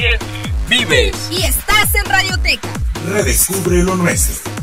Vives y estás en Radioteca. Redescubre lo nuestro.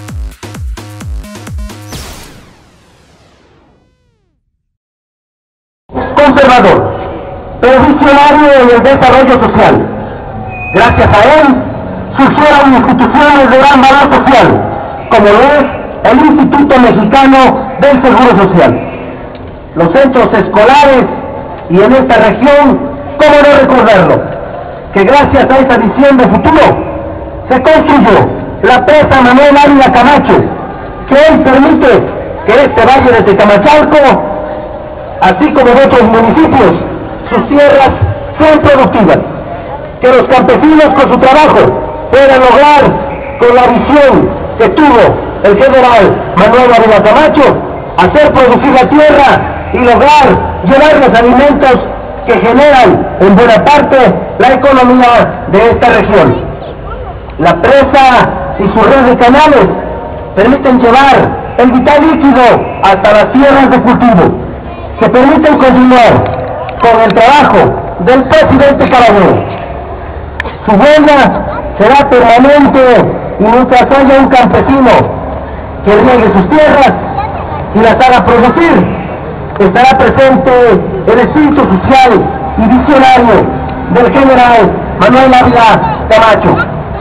Conservador, pero visionario en el desarrollo social. Gracias a él surgieron instituciones de gran valor social, como lo es el Instituto Mexicano del Seguro Social, los centros escolares y en esta región, cómo no recordarlo, que gracias a esa visión de futuro se construyó la presa Manuel Ávila Camacho, que hoy permite que este valle de Tecamachalco, así como en otros municipios, sus tierras sean productivas, que los campesinos con su trabajo puedan lograr, con la visión que tuvo el general Manuel Ávila Camacho, hacer producir la tierra y lograr llevar los alimentos que generan en buena parte la economía de esta región. La presa y su red de canales permiten llevar el vital líquido hasta las tierras de cultivo, que permiten continuar con el trabajo del presidente Carabobo. Su huella será permanente y mientras haya un campesino que riegue sus tierras y las haga producir, estará presente el espíritu social y visionario del general Manuel Ávila Camacho.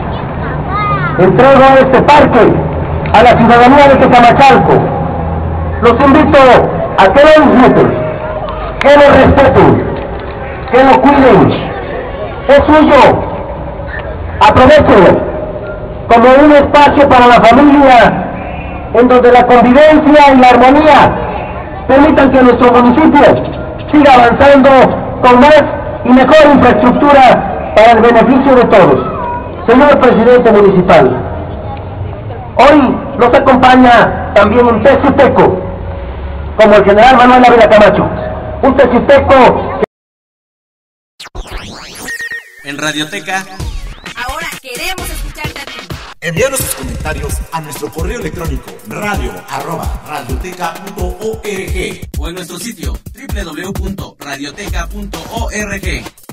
Entrego este parque a la ciudadanía de Tecamachalco. Los invito a que lo disfruten, que lo respeten, que lo cuiden. Es suyo. Aprovechenlo como un espacio para la familia, en donde la convivencia y la armonía permitan que nuestro municipio siga avanzando con más y mejor infraestructura para el beneficio de todos. Señor presidente municipal, hoy nos acompaña también un teciuteco, como el general Manuel Ávila Camacho, un teciuteco en Radioteca. Ahora queremos escucharte a ti. Envíanos tus comentarios a nuestro correo electrónico radio@radioteca.org o en nuestro sitio www.radioteca.org.